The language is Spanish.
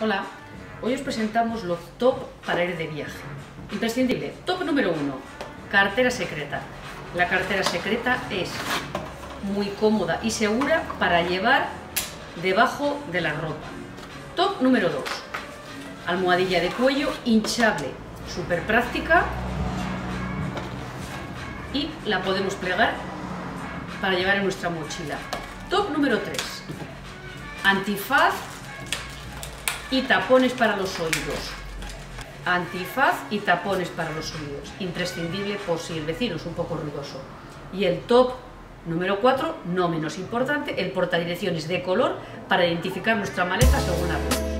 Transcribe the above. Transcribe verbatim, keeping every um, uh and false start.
Hola, hoy os presentamos los top para ir de viaje. Imprescindible. Top número uno, cartera secreta. La cartera secreta es muy cómoda y segura para llevar debajo de la ropa. Top número dos, almohadilla de cuello hinchable, súper práctica y la podemos plegar para llevar en nuestra mochila. Top número tres, antifaz y tapones para los oídos. Antifaz y tapones para los oídos. Imprescindible por si el vecino es un poco ruidoso. Y el top número cuatro, no menos importante, el portadirecciones de color para identificar nuestra maleta según la red.